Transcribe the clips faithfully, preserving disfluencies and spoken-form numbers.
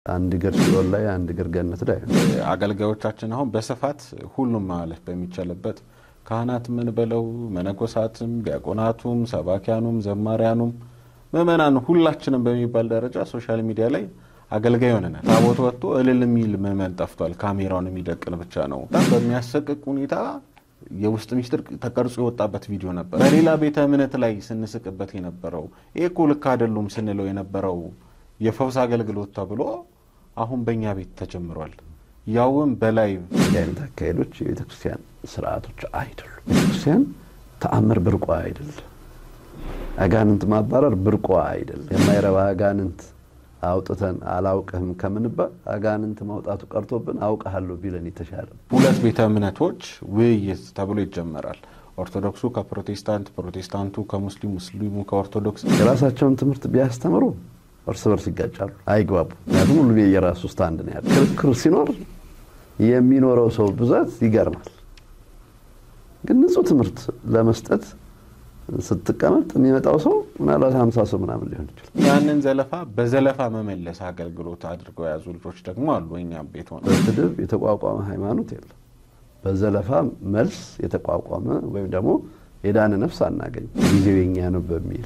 አንድ ገር ሲኦል ላይ አንድ ገር ገነት ላይ አገልጋዮቻችን አሁን በስፋት ሁሉም ማለት በሚቻልበት ካህናት ምን በለው መነኮሳትም ዲያቆናቱም ሰባኪያኑም ዘማሪያኑም መመናን ሁላችንም በሚባል ደረጃ ሶሻል ሚዲያ ላይ አገልጋይ ሆነናል። ታቦት ወጥቶ እልል የሚል መመን ጠፍቷል። ካሜራውን የሚደቅን ብቻ ነው። በጣም በሚያሰቅቅ ሁኔታ የውስጥ ሚስጥር ተቀርጾ የወጣበት ቪዲዮ ነበር። በሌላ ቤተ እምነት ላይ ስንስቅበት የነበረው ኤኮ ልክ አይደሉም ስንለው የነበረው የፈውስ አገልግሎት ተብሎ አሁን በእኛ ቤት ተጀምሯል። ያውም በላይ አይነት አካሄዶች የቤተክርስቲያን ስርዓቶች አይደሉም። ቤተክርስቲያን ተአምር ብርቋ አይደለም። አጋንንት ማባረር ብርቋ አይደለም። የማይረባ አጋንንት አውጥተን አላውቅህም ከምንባ አጋንንት ማውጣቱ ቀርቶብን አውቀሃለሁ ቢለን ይተሻለ። ሁለት ቤተ እምነቶች ውይይት ተብሎ ይጀመራል። ኦርቶዶክሱ ከፕሮቴስታንት፣ ፕሮቴስታንቱ ከሙስሊም፣ ሙስሊሙ ከኦርቶዶክስ የራሳቸውን ትምህርት ቢያስተምሩ እርስ በርስ ይጋጫሉ፣ አይግባቡ። ምክንያቱም ሁሉ የራሱ ስታንድ ነው ያለው። ክርክር ሲኖር የሚኖረው ሰው ብዛት ይገርማል። ግን ንጹህ ትምህርት ለመስጠት ስትቀመጥ የሚመጣው ሰው ምናልባት ሃምሳ ሰው ምናምን ሊሆን ይችላል። ያንን ዘለፋ በዘለፋ መመለስ አገልግሎት አድርገው ያዙ ልጆች ደግሞ አሉ። እኛም ቤት ሆነ በስድብ የተቋቋመ ሃይማኖት የለም። በዘለፋ መልስ የተቋቋመ ወይም ደግሞ የዳነ ነፍስ አናገኝ። ጊዜው የኛ ነው በሚል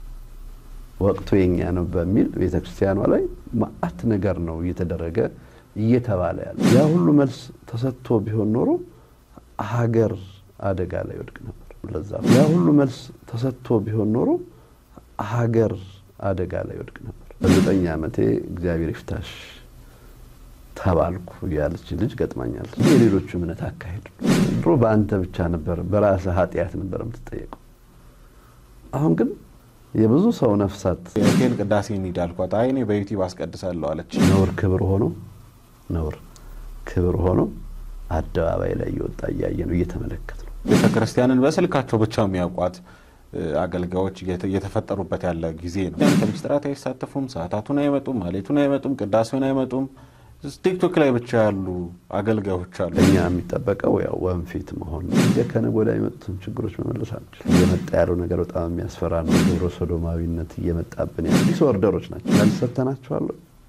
ወቅቱ የኛ ነው በሚል ቤተክርስቲያኗ ላይ ማአት ነገር ነው እየተደረገ እየተባለ ያለ። ያ ሁሉ መልስ ተሰጥቶ ቢሆን ኖሮ ሀገር አደጋ ላይ ወድቅ ነበር። ለዛ ያ ሁሉ መልስ ተሰጥቶ ቢሆን ኖሮ ሀገር አደጋ ላይ ወድቅ ነበር። በዘጠኝ ዓመቴ እግዚአብሔር ይፍታሽ ተባልኩ ያለች ልጅ ገጥማኛል። የሌሎቹ እምነት አካሄድ ድሮ በአንተ ብቻ ነበር በራስ ኃጢያት ነበር የምትጠየቀው። አሁን ግን የብዙ ሰው ነፍሳት የኬን ቅዳሴ እንዲዳልኳት አይኔ በዩቲዩብ አስቀድሳለሁ አለች። ነውር ክብር ሆኖ ነውር ክብር ሆኖ አደባባይ ላይ ይወጣ ያየነው እየተመለከተ ነው። ቤተክርስቲያንን በስልካቸው ብቻ የሚያውቋት አገልጋዮች እየተፈጠሩበት ያለ ጊዜ ነው። ከምስጥራት አይሳተፉም፣ ሰዓታቱን አይመጡም፣ ማሌቱን አይመጡም፣ ቅዳሴውን አይመጡም። ቲክቶክ ላይ ብቻ ያሉ አገልጋዮች አሉ። እኛ የሚጠበቀው ያው ወንፊት መሆን የከነ ወዳ የመጡትን ችግሮች መመለስ አንችል። የመጣ ያለው ነገር በጣም የሚያስፈራ ነው። ግብረ ሶዶማዊነት እየመጣብን ያሉ ዲስኦርደሮች ናቸው። አልሰጠናቸዋል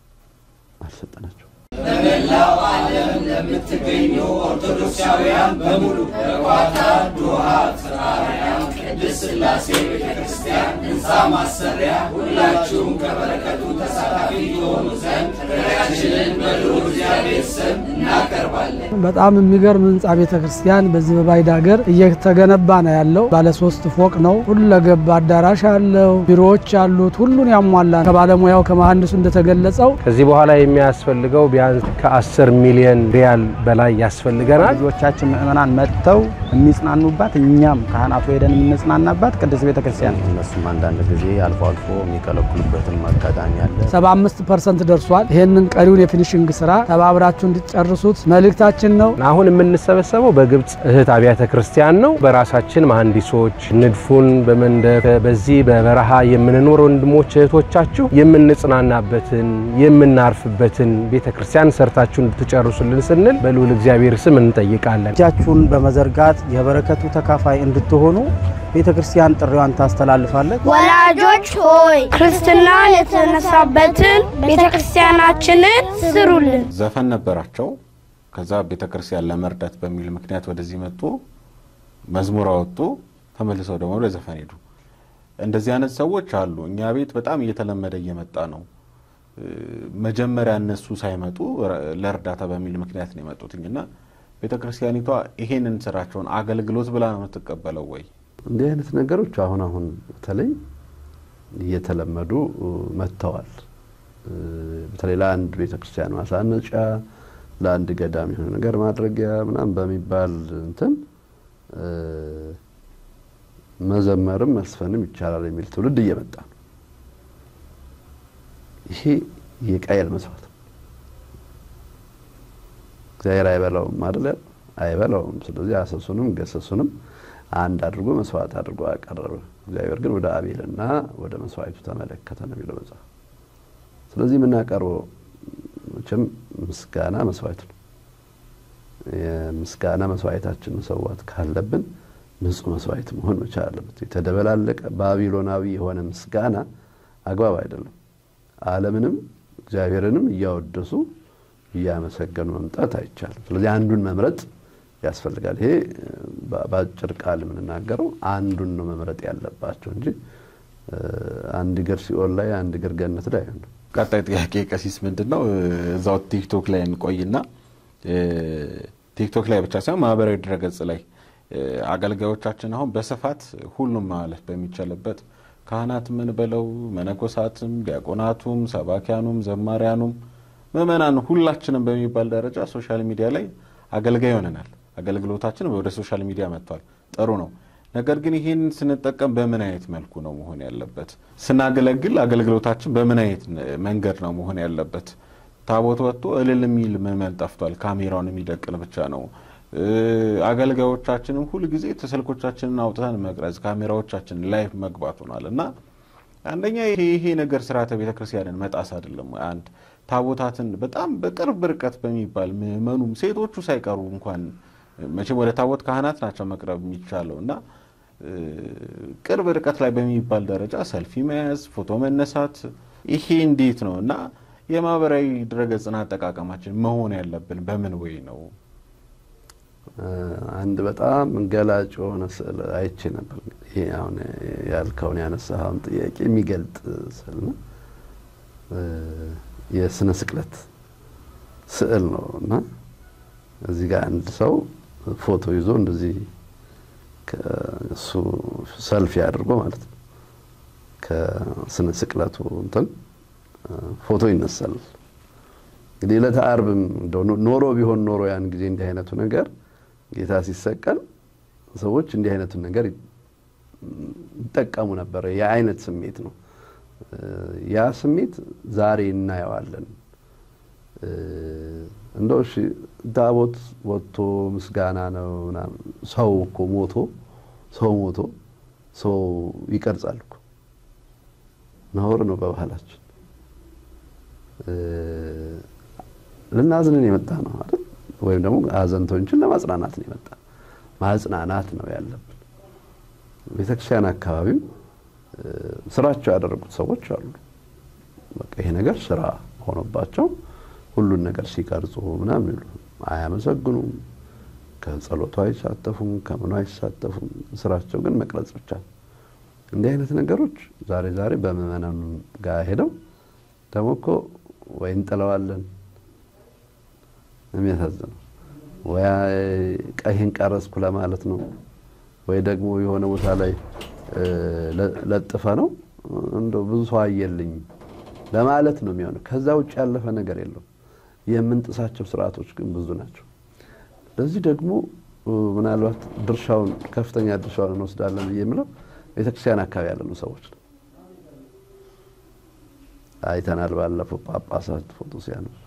አልሰጠናቸው። በመላው ዓለም ለምትገኙ ኦርቶዶክሳውያን በሙሉ በኳታር ዶሃ ጽራርያም ቅድስት ሥላሴ ቤተክርስቲያን ሕንፃ ማሰሪያ ሁላችሁም ከበረከቱ ተሳታፊ የሆኑ ዘንድ ጥሪያችንን በልዑል እግዚአብሔር ስም እናቀርባለን። በጣም የሚገርም ሕንፃ ቤተክርስቲያን በዚህ በባዕድ ሀገር እየተገነባ ነው ያለው። ባለ ሶስት ፎቅ ነው። ሁለገብ አዳራሽ አለው፣ ቢሮዎች አሉት፣ ሁሉን ያሟላ። ከባለሙያው ከመሐንዲሱ እንደተገለጸው ከዚህ በኋላ የሚያስፈልገው ቢያንስ ከአስር ሚሊዮን ሪያል በላይ ያስፈልገናል። ልጆቻችን ምእመናን መጥተው የሚጽናኑባት እኛም ካህናቱ ሄደን የምንጽናናባት ቅድስት ቤተክርስቲያን። እነሱም አንዳንድ ጊዜ አልፎ አልፎ የሚከለክሉበትም አጋጣሚ አለ። ሰባ አምስት ፐርሰንት ደርሷል። ይሄንን ቀሪውን የፊኒሺንግ ስራ ተባብራችሁ እንድትጨርሱት መልእክታችን ነው። አሁን የምንሰበሰበው በግብጽ እህት አብያተ ክርስቲያን ነው። በራሳችን መሐንዲሶች ንድፉን በመንደፍ በዚህ በበረሃ የምንኖር ወንድሞች እህቶቻችሁ የምንጽናናበትን የምናርፍበትን ቤተክርስቲያን ሰርታችሁ እንድትጨርሱልን ስንል በልዑል እግዚአብሔር ስም እንጠይቃለን። እጃችሁን በመዘርጋት የበረከቱ ተካፋይ እንድትሆኑ ቤተክርስቲያን ጥሪዋን ታስተላልፋለች። ወላጆች ሆይ ክርስትናን የተነሳበትን ቤተክርስቲያናችንን ስሩልን። ዘፈን ነበራቸው። ከዛ ቤተክርስቲያን ለመርዳት በሚል ምክንያት ወደዚህ መጡ፣ መዝሙር አወጡ፣ ተመልሰው ደግሞ ወደ ዘፈን ሄዱ። እንደዚህ አይነት ሰዎች አሉ። እኛ ቤት በጣም እየተለመደ እየመጣ ነው። መጀመሪያ እነሱ ሳይመጡ ለርዳታ በሚል ምክንያት ነው የመጡትኝና ቤተክርስቲያኒቷ ይሄንን ስራቸውን አገልግሎት ብላ ነው ተቀበለው ወይ? እንዲህ አይነት ነገሮች አሁን አሁን በተለይ እየተለመዱ መጥተዋል። በተለይ ለአንድ ቤተክርስቲያን ማሳነጫ ለአንድ ገዳም የሆነ ነገር ማድረጊያ ምናምን በሚባል እንትን መዘመርም መስፈንም ይቻላል የሚል ትውልድ እየመጣ ነው። ይሄ የቃየል መስዋዕት እግዚአብሔር አይበላውም አይደል? አይበላውም። ስለዚህ አሰሱንም ገሰሱንም አንድ አድርጎ መስዋዕት አድርጎ አቀረበ። እግዚአብሔር ግን ወደ አቤልና ወደ መስዋዕቱ ተመለከተ ነው የሚለው መጽሐፍ። ስለዚህ ምን አቀርበው መቼም ምስጋና መስዋዕት ነው። የምስጋና መስዋዕታችን መስዋዕት ካለብን ንጹህ መስዋዕት መሆን መቻል አለበት። የተደበላለቀ ባቢሎናዊ የሆነ ምስጋና አግባብ አይደለም። ዓለምንም እግዚአብሔርንም እያወደሱ እያመሰገኑ መምጣት አይቻልም። ስለዚህ አንዱን መምረጥ ያስፈልጋል። ይሄ ባጭር ቃል የምንናገረው አንዱን ነው መምረጥ ያለባቸው እንጂ አንድ ገር ሲኦል ላይ አንድ ገር ገነት ላይ አይሆንም። ቀጣይ ጥያቄ ቀሲስ ምንድነው እዛው ቲክቶክ ላይ እንቆይና ቲክቶክ ላይ ብቻ ሳይሆን ማህበራዊ ድረገጽ ላይ አገልጋዮቻችን አሁን በስፋት ሁሉም ማለት በሚቻልበት ካህናት ምን በለው መነኮሳትም ዲያቆናቱም ሰባኪያኑም ዘማሪያኑም ምእመናን ሁላችንም በሚባል ደረጃ ሶሻል ሚዲያ ላይ አገልጋይ ሆነናል። አገልግሎታችን ወደ ሶሻል ሚዲያ መጥቷል። ጥሩ ነው። ነገር ግን ይሄን ስንጠቀም በምን አይነት መልኩ ነው መሆን ያለበት? ስናገለግል አገልግሎታችን በምን አይነት መንገድ ነው መሆን ያለበት? ታቦት ወጥቶ እልል የሚል ምእመን ጠፍቷል። ካሜራውን የሚደቅን ብቻ ነው። አገልጋዮቻችንም ሁሉ ጊዜ ተሰልኮቻችንን አውጥተን መቅረጽ ካሜራዎቻችን ላይቭ መግባት ሆኗልና አንደኛ ይሄ ይሄ ነገር ስርዓተ ቤተክርስቲያንን መጣስ አይደለም። አንድ ታቦታትን በጣም በቅርብ ርቀት በሚባል ምእመኑም ሴቶቹ ሳይቀሩ እንኳን መቼም ወደ ታቦት ካህናት ናቸው መቅረብ የሚቻለውና ቅርብ ርቀት ላይ በሚባል ደረጃ ሰልፊ መያዝ ፎቶ መነሳት ይሄ እንዴት ነውና የማህበራዊ ድረገጽን አጠቃቀማችን መሆን ያለብን በምን ወይ ነው? አንድ በጣም ገላጭ ሆነ ስዕል አይቼ ነበር። ይሄ አሁን ያልከውን ያነሳውን ጥያቄ የሚገልጥ ስዕል ነው። የስነ ስቅለት ስዕል ነውና እዚህ ጋር አንድ ሰው ፎቶ ይዞ እንደዚህ ከሱ ሰልፊ አድርጎ ማለት ነው ከስነ ስቅለቱ እንትን ፎቶ ይነሳል። እንግዲህ ለተአርብም ኖሮ ቢሆን ኖሮ ያን ጊዜ እንዲህ አይነቱ ነገር ጌታ ሲሰቀል ሰዎች እንዲህ አይነቱ ነገር ይጠቀሙ ነበር። ያ አይነት ስሜት ነው። ያ ስሜት ዛሬ እናየዋለን። እንደው እሺ ታቦት ወጥቶ ምስጋና ነው ሰው እኮ ሞቶ ሰው ሞቶ ሰው ይቀርጻል እኮ ነውር ነው በባህላችን። ለናዝነን የመጣ ነው አይደል? ወይም ደግሞ አዘንቶችን ለማጽናናት ነው የመጣ ማጽናናት ነው ያለብን። ቤተክርስቲያን አካባቢ ስራቸው ያደረጉት ሰዎች አሉ። በቃ ይሄ ነገር ስራ ሆኖባቸው ሁሉን ነገር ሲቀርጹ ምናምን ይሉ አያመሰግኑም፣ ከጸሎቱ አይሳተፉም፣ ከምኑ አይሳተፉም። ስራቸው ግን መቅረጽ ብቻ። እንዲህ አይነት ነገሮች ዛሬ ዛሬ በመመናኑ ጋር ሄደው ደግሞ እኮ ወይ እንጥለዋለን የሚያሳዝነው ወይ ቀይን ቀረጽኩ ለማለት ነው ወይ ደግሞ የሆነ ቦታ ላይ ለጥፈ ነው እንደው ብዙ ሰው አየልኝ ለማለት ነው የሚሆነው። ከዛ ውጭ ያለፈ ነገር የለውም። የምንጥሳቸው ስርዓቶች ግን ብዙ ናቸው። ለዚህ ደግሞ ምናልባት ድርሻውን ከፍተኛ ድርሻውን እንወስዳለን የሚለው ቤተክርስቲያን አካባቢ ያሉ ሰዎች ነው። አይተናል ባለፈው ጳጳሳት ፎቶ ሲያነሱ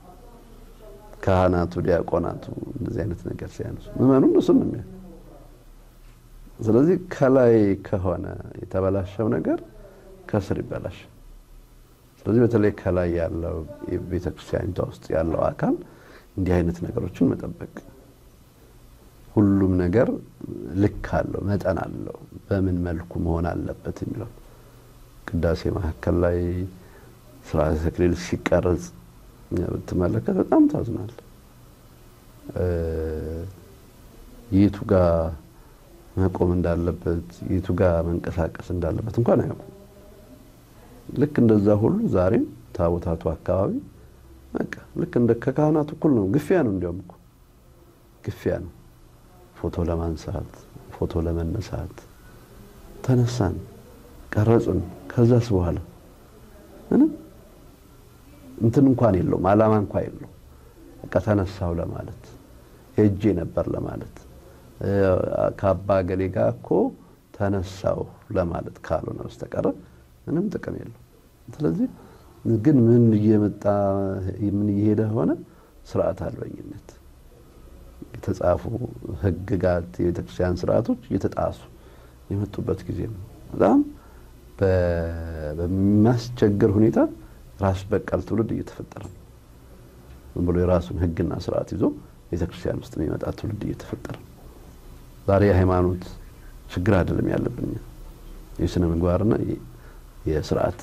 ካህናቱ ዲያቆናቱ እንደዚህ አይነት ነገር ሲያነሱ ምእመኑ እሱን ነው የሚያየው። ስለዚህ ከላይ ከሆነ የተበላሸው ነገር ከስር ይበላሽ። ስለዚህ በተለይ ከላይ ያለው የቤተክርስቲያኒቷ ውስጥ ያለው አካል እንዲህ አይነት ነገሮችን መጠበቅ ሁሉም ነገር ልክ አለው መጠን አለው በምን መልኩ መሆን አለበት የሚለው ቅዳሴ መሐከል ላይ ስርዓተ ተክሊል ሲቀርጽ ተመለከተ በጣም ታዝናል። የቱ ጋር መቆም እንዳለበት የቱ ጋር መንቀሳቀስ እንዳለበት እንኳን አያውቁም። ልክ እንደዛ ሁሉ ዛሬ ታቦታቱ አካባቢ በቃ ልክ እንደ ከካህናቱ እኩል ነው። ግፊያ ነው እንዲያውም እኮ ግፊያ ነው። ፎቶ ለማንሳት ፎቶ ለመነሳት ተነሳን ቀረጽን ከዛስ በኋላ እነ እንትን እንኳን የለውም አላማ እንኳን የለው። በቃ ተነሳው ለማለት ሄጄ ነበር ለማለት ካባ ገሌ ጋር እኮ ተነሳው ለማለት ካልሆነ በስተቀር ምንም ጥቅም የለው። ስለዚህ ግን ምን እየመጣ ምን እየሄደ ሆነ ስርዓት አልበኝነት የተጻፉ ህግጋት የቤተክርስቲያን ስርዓቶች እየተጣሱ የመጡበት ጊዜ ነው። በጣም በሚያስቸግር ሁኔታ ራስ በቀል ትውልድ እየተፈጠረ ነው። ዝም ብሎ የራሱን ህግና ስርዓት ይዞ ቤተክርስቲያን ውስጥ የሚመጣ ትውልድ እየተፈጠረ ነው። ዛሬ የሃይማኖት ችግር አይደለም ያለብን የስነ ምግባርና የስርዓት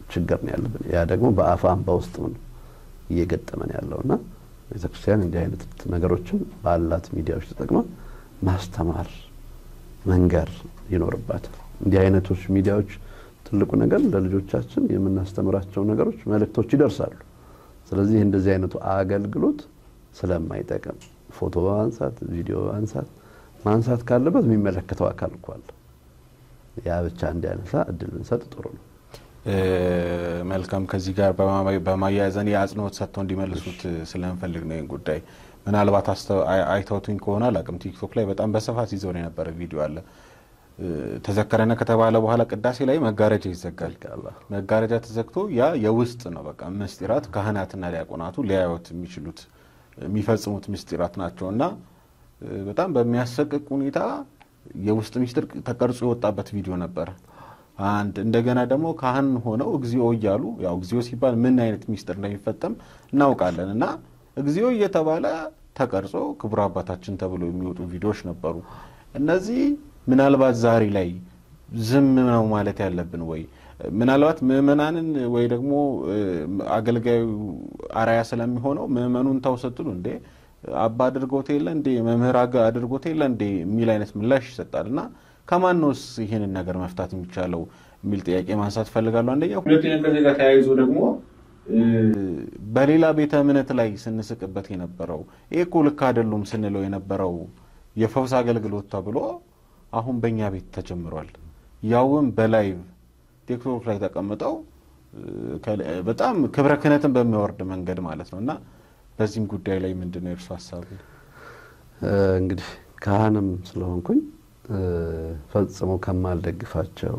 ችግር ነው ያለብን። ያ ደግሞ በአፋም በውስጥም እየገጠመን ያለውና ቤተክርስቲያን እንዲህ አይነት ነገሮችን ባላት ሚዲያዎች ተጠቅማ ማስተማር መንገር ይኖርባታል። እንዲህ አይነቶች ሚዲያዎች ትልቁ ነገር ለልጆቻችን የምናስተምራቸው ነገሮች መልእክቶች ይደርሳሉ። ስለዚህ እንደዚህ አይነቱ አገልግሎት ስለማይጠቅም ፎቶ ማንሳት ቪዲዮ ማንሳት ማንሳት ካለበት የሚመለከተው አካል እንኳን ያ ብቻ እንዲያነሳ እድል እንሰጥ ጥሩ ነው። መልካም ከዚህ ጋር በማያያዘን ያጽኖት ሰጥተው እንዲመልሱት ስለምፈልግ ነው ይሄን ጉዳይ ምናልባት አይተውቱኝ ከሆነ አላቅም ቲክቶክ ላይ በጣም በስፋት ይዘው የነበረ ቪዲዮ አለ። ተዘከረነ ከተባለ በኋላ ቅዳሴ ላይ መጋረጃ ይዘጋል። መጋረጃ ተዘግቶ ያ የውስጥ ነው በቃ ምስጢራት ካህናትና ዲያቆናቱ ሊያዩት የሚችሉት የሚፈጽሙት ምስጢራት ናቸውና በጣም በሚያሰቅቅ ሁኔታ የውስጥ ምስጢር ተቀርጾ የወጣበት ቪዲዮ ነበር። አንድ እንደገና ደግሞ ካህን ሆነው እግዚኦ እያሉ ያው እግዚኦ ሲባል ምን አይነት ምስጢር እንደሚፈጠም እናውቃለንና እግዚኦ እየተባለ ተቀርጾ ክቡር አባታችን ተብሎ የሚወጡ ቪዲዮዎች ነበሩ። እነዚህ ምናልባት ዛሬ ላይ ዝም ነው ማለት ያለብን ወይ ምናልባት ምእመናንን ወይ ደግሞ አገልጋዩ አራያ ስለሚሆነው ምእመኑን ተውሰጥሉ እንዴ አባ አድርጎት የለ እንዴ መምህር አድርጎት የለ እንዴ ሚል አይነት ምላሽ ይሰጣልና ከማን ነውስ ይሄንን ነገር መፍታት የሚቻለው ሚል ጥያቄ ማንሳት ፈልጋለሁ። አንደኛው ሁለተኛ ከዚህ ጋር ተያይዞ ደግሞ በሌላ ቤተ እምነት ላይ ስንስቅበት የነበረው እኮ ልክ አይደሉም ስንለው የነበረው የፈውስ አገልግሎት ተብሎ አሁን በእኛ ቤት ተጀምሯል። ያውም በላይቭ ቲክቶክ ላይ ተቀምጠው በጣም ክብረ ክህነትን በሚያወርድ መንገድ ማለት ነውና በዚህም ጉዳይ ላይ ምንድነው እርሱ ሐሳብ? እንግዲህ ካህንም ስለሆንኩኝ ፈጽሞ ከማልደግፋቸው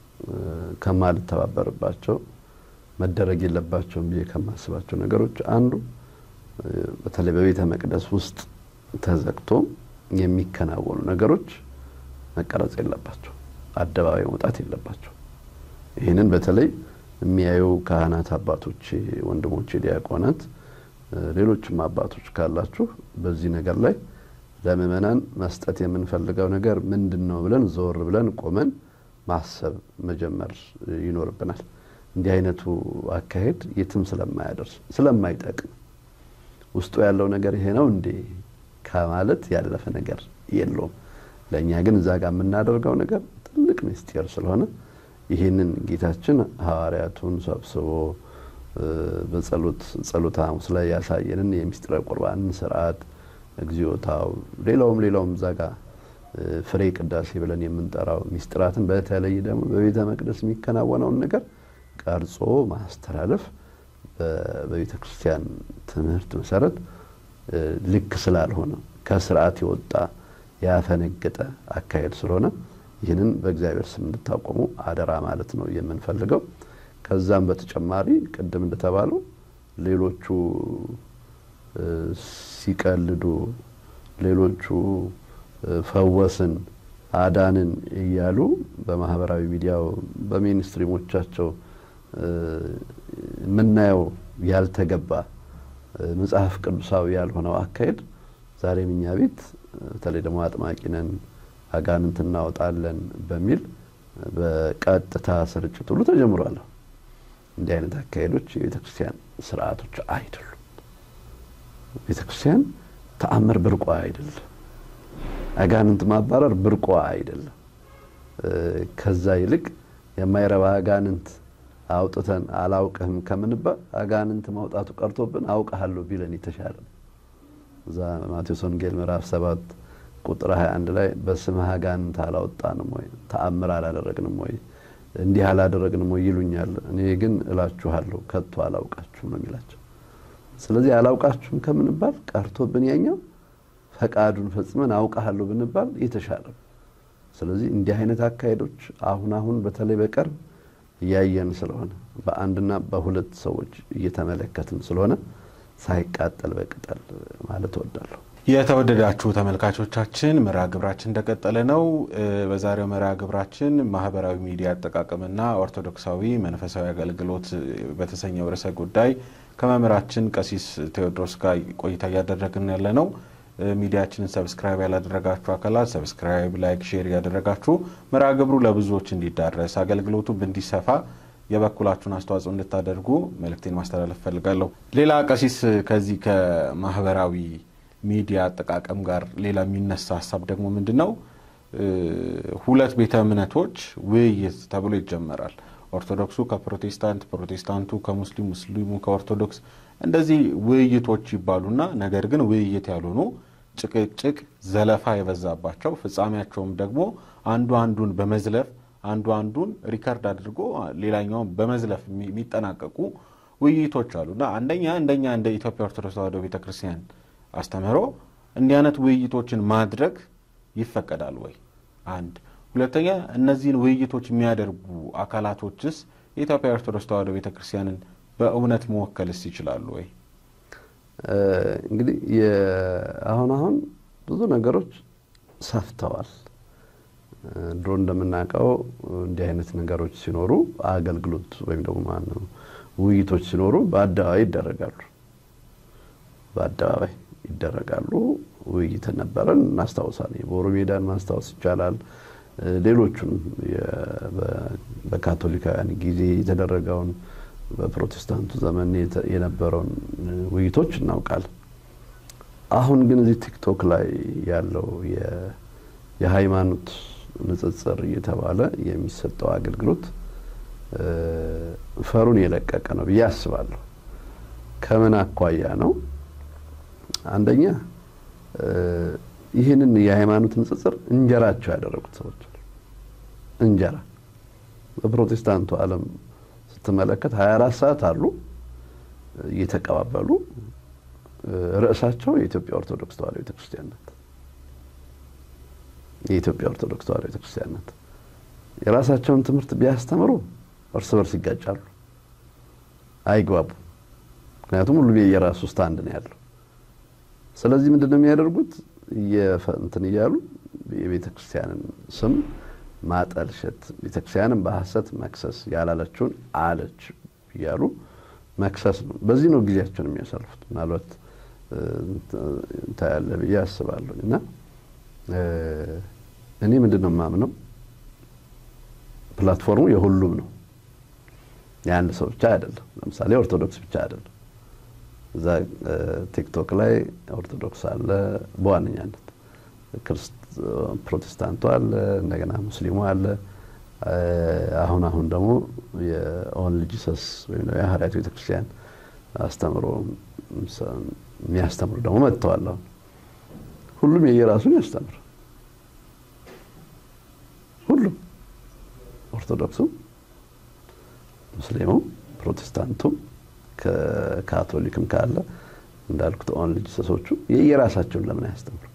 ከማልተባበርባቸው መደረግ የለባቸውም ብዬ ከማስባቸው ነገሮች አንዱ በተለይ በቤተ መቅደስ ውስጥ ተዘግቶ የሚከናወኑ ነገሮች መቀረጽ የለባቸው አደባባይ መውጣት የለባቸው። ይሄንን በተለይ የሚያዩ ካህናት አባቶች ወንድሞች ዲያቆናት ሌሎችም አባቶች ካላችሁ በዚህ ነገር ላይ ለምእመናን መስጠት የምንፈልገው ነገር ምንድነው ብለን ዞር ብለን ቆመን ማሰብ መጀመር ይኖርብናል። እንዲህ አይነቱ አካሄድ የትም ስለማያደርስ ስለማይጠቅም ውስጡ ያለው ነገር ይሄ ነው እንዴ ከማለት ያለፈ ነገር የለውም። ለኛ ግን እዛ ጋር የምናደርገው ነገር ትልቅ ምስጢር ስለሆነ ይሄንን ጌታችን ሐዋርያቱን ሰብስቦ በጸሎት ጸሎታ ሐሙስ ላይ ያሳየንን የምስጢረ ቁርባን ሥርዓት እግዚኦታው ሌላውም ሌላውም ዛጋ ፍሬ ቅዳሴ ብለን የምንጠራው ምስጢራትን በተለይ ደግሞ በቤተ መቅደስ የሚከናወነውን ነገር ቀርጾ ማስተላለፍ በቤተ ክርስቲያን ትምህርት መሰረት ልክ ስላልሆነ ከሥርዓት የወጣ ያፈነገጠ አካሄድ ስለሆነ ይህንን በእግዚአብሔር ስም እንድታቆሙ አደራ ማለት ነው የምንፈልገው። ከዛም በተጨማሪ ቅድም እንደተባለው ሌሎቹ ሲቀልዱ ሌሎቹ ፈወስን አዳንን እያሉ በማህበራዊ ሚዲያው በሚኒስትሪሞቻቸው ምናየው ያልተገባ መጽሐፍ ቅዱሳዊ ያልሆነው አካሄድ ዛሬም እኛ ቤት በተለይ ደግሞ አጥማቂነን አጋንንት እናወጣለን በሚል በቀጥታ ስርጭት ሁሉ ተጀምሯል። እንዲህ አይነት አካሄዶች የቤተክርስቲያን ሥርዓቶች አይደሉም። ቤተክርስቲያን ተአምር ብርቋ አይደለም። አጋንንት ማባረር ብርቋ አይደለም። ከዛ ይልቅ የማይረባ አጋንንት አውጥተን አላውቅህም ከምንባል አጋንንት ማውጣቱ ቀርቶብን አውቀሃለሁ ቢለን ይተሻለ። እዛ ማቴዎስ ወንጌል ምዕራፍ ሰባት ቁጥር ሃያ አንድ ላይ በስምህ አጋንንት አላወጣንም ወይ ተአምር አላደረግንም ወይ እንዲህ አላደረግንም ወይ ይሉኛል፣ እኔ ግን እላችኋለሁ ከቶ አላውቃችሁም ነው የሚላቸው። ስለዚህ አላውቃችሁም ከምንባል ቀርቶብን ያኛው ፈቃዱን ፈጽመን አውቀሃለሁ ብንባል ይተሻለ። ስለዚህ እንዲህ አይነት አካሄዶች አሁን አሁን በተለይ በቅርብ ያየን ስለሆነ በአንድና በሁለት ሰዎች እየተመለከትን ስለሆነ ሳይቃጠል በቅጠል ማለት ወዳለሁ። የተወደዳችሁ ተመልካቾቻችን መርሃ ግብራችን እንደቀጠለ ነው። በዛሬው መርሃ ግብራችን ማህበራዊ ሚዲያ አጠቃቀምና ኦርቶዶክሳዊ መንፈሳዊ አገልግሎት በተሰኘው ርዕሰ ጉዳይ ከመምህራችን ቀሲስ ቴዎድሮስ ጋር ቆይታ ያደረግን ያለነው። ሚዲያችንን ሰብስክራይብ ያላደረጋችሁ አካላት ሰብስክራይብ፣ ላይክ፣ ሼር ያደረጋችሁ መርሃ ግብሩ ለብዙዎች እንዲዳረስ አገልግሎቱ እንዲሰፋ የበኩላችሁን አስተዋጽኦ እንድታደርጉ መልእክቴን ማስተላለፍ ፈልጋለሁ። ሌላ ቀሲስ ከዚህ ከማህበራዊ ሚዲያ አጠቃቀም ጋር ሌላ የሚነሳ ሐሳብ ደግሞ ምንድነው? ሁለት ቤተ እምነቶች ውይይት ተብሎ ይጀመራል። ኦርቶዶክሱ ከፕሮቴስታንት፣ ፕሮቴስታንቱ ከሙስሊም፣ ሙስሊሙ ከኦርቶዶክስ እንደዚህ ውይይቶች ይባሉና ነገር ግን ውይይት ያልሆኑ ጭቅጭቅ፣ ዘለፋ የበዛባቸው ፍጻሜያቸውም ደግሞ አንዱ አንዱን በመዝለፍ አንዱ አንዱን ሪካርድ አድርጎ ሌላኛውን በመዝለፍ የሚጠናቀቁ ውይይቶች አሉና አንደኛ እንደኛ እንደ ኢትዮጵያ ኦርቶዶክስ ተዋሕዶ ቤተክርስቲያን አስተምህሮ እንዲህ አይነት ውይይቶችን ማድረግ ይፈቀዳል ወይ? አንድ ሁለተኛ እነዚህን ውይይቶች የሚያደርጉ አካላቶችስ የኢትዮጵያ ኦርቶዶክስ ተዋሕዶ ቤተክርስቲያንን በእውነት መወከልስ ይችላሉ ወይ? እንግዲህ አሁን አሁን ብዙ ነገሮች ሰፍተዋል። ድሮ እንደምናውቀው እንዲህ አይነት ነገሮች ሲኖሩ አገልግሎት ወይም ደግሞ ማነው ውይይቶች ሲኖሩ በአደባባይ ይደረጋሉ በአደባባይ ይደረጋሉ ውይይት ነበረን እናስታውሳለን። በኦሮሜዳን ማስታወስ ይቻላል። ሌሎቹም በካቶሊካውያን ጊዜ የተደረገውን በፕሮቴስታንቱ ዘመን የነበረውን ውይይቶች እናውቃለን። አሁን ግን እዚህ ቲክቶክ ላይ ያለው የሃይማኖት ንጽጽር እየተባለ የሚሰጠው አገልግሎት ፈሩን የለቀቀ ነው ብዬ አስባለሁ። ከምን አኳያ ነው? አንደኛ ይህንን የሃይማኖት ንጽጽር እንጀራቸው ያደረጉት ሰዎች እንጀራ በፕሮቴስታንቱ ዓለም ስትመለከት ሃያ አራት ሰዓት አሉ እየተቀባበሉ ርዕሳቸው የኢትዮጵያ ኦርቶዶክስ ተዋሕዶ ቤተክርስቲያን ናት። የኢትዮጵያ ኦርቶዶክስ ተዋሕዶ ቤተክርስቲያን ናት። የራሳቸውን ትምህርት ቢያስተምሩ እርስ በርስ ይጋጫሉ፣ አይግባቡ። ምክንያቱም ሁሉ የየራሱ ስታንድ ነው ያለው። ስለዚህ ምንድነው የሚያደርጉት? የፈንትን ይያሉ የቤተክርስቲያንን ስም ማጠልሸት፣ ቤተክርስቲያንን በሐሰት መክሰስ፣ ያላለችውን አለች ይያሉ መክሰስ ነው። በዚህ ነው ጊዜያቸውን የሚያሳልፉት። ማለት ታያለ ብዬ አስባለሁ። እና እኔ ምንድነው የማምነው ፕላትፎርሙ የሁሉም ነው፣ የአንድ ሰው ብቻ አይደለም። ለምሳሌ ኦርቶዶክስ ብቻ አይደለም። እዛ ቲክቶክ ላይ ኦርቶዶክስ አለ በዋነኛነት፣ ፕሮቴስታንቱ አለ፣ እንደገና ሙስሊሙ አለ። አሁን አሁን ደግሞ የኦንሊ ጂሰስ ወይም የሐዋርያት ቤተክርስቲያን አስተምሮ የሚያስተምሩ ደግሞ መጥተዋል። ሁሉም የየራሱን ያስተምር። ሁሉም ኦርቶዶክሱ፣ ሙስሊሙ፣ ፕሮቴስታንቱ ከካቶሊክም ካለ እንዳልኩት ኦንሊ ጂሰሶቹ የየራሳቸውን ለምን ያስተምሩ?